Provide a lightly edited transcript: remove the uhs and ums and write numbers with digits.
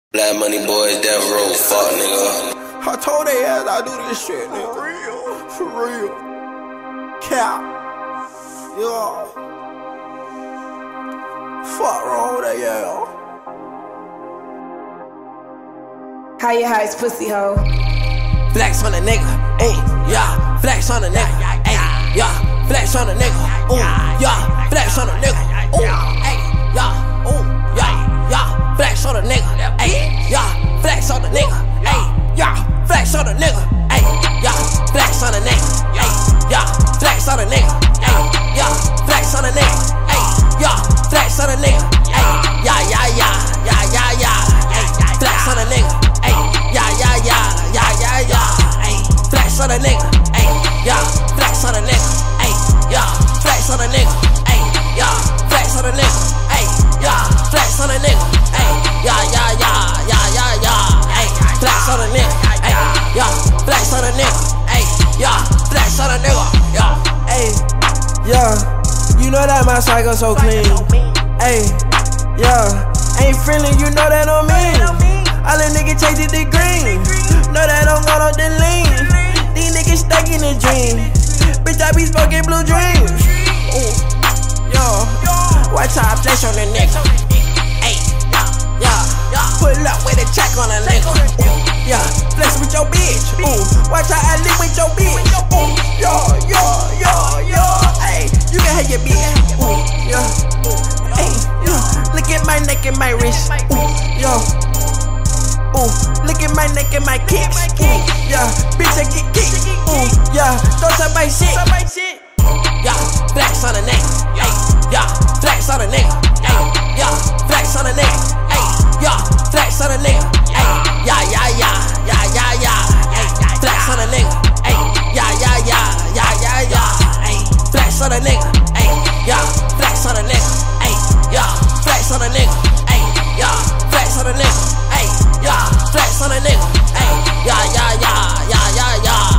Black money boys, death row, fuck nigga. I told they ass I do this shit, nigga. For real. Cap. Yeah. Fuck wrong with that, yeah. How you hides pussy hoe? Flex on a nigga, ayy, yeah. Flex on a nigga, ayy, yeah. Flex on a nigga, ooh, yeah. Flex on a nigga, ooh, ayy, yeah, ooh, yeah. Flex on a nigga, ayy, yeah. Flex on a nigga, ayy, yeah. Flex on a nigga, ayy, yeah. Flex on a nigga, ayy, yeah. Flex on a nigga, ayy, yeah. Flex on a nigga, ayy, yeah. Flex on a nigga, ayy, yeah, ayy. Flex on a nigga, ayy, yeah. Flex on a nigga, ayy, yeah. Flex on a nigga, ayy, yeah. Flex on a nigga, ayy, yeah. Flex on a nigga, ayy, yeah. Flex on a nigga, ayy, yeah. Flex on a nigga, ayy, yeah. Flex on a nigga, ayy, yeah. Flex on a nigga, yeah. Ayy, yeah. You know that my cycle so clean. Ayy, yeah. Ain't friendly, you know that on me. All the niggas chase the green. Know that I'm gone off the lean. These niggas stuck in a dream. Bitch, I be smoking blue dreams. Ooh, yo. Watch how I flex on the nigga. Ayy, yeah. Pull up with a check on a nigga. Ooh, yeah. Flex with your bitch. Ooh, watch how I live with your bitch. Ooh, yo. Ayy, you can have your bitch. Ooh, yeah. Ayy, yeah. Look at my neck and my wrist. Ooh, yo. Ooh, look at my neck and my kicks. Ooh, yeah, bitch, I get kicked. Ooh, yeah, don't touch my shit. Yeah, flex on a nigga. Ayy, yeah, flex on a nigga. Ayy, yeah, flex on a nigga. Ayy, yeah, flex on a nigga. Ayy, yeah. Ayy, flex on a nigga. Ayy, yeah. Ayy, flex on a nigga. Ayy, yeah, flex on a nigga. Ayy, yeah, flex on a nigga. Ayy, yeah, flex on a nigga. Ayy, yeah, flex on a nigga, ayy, yeah.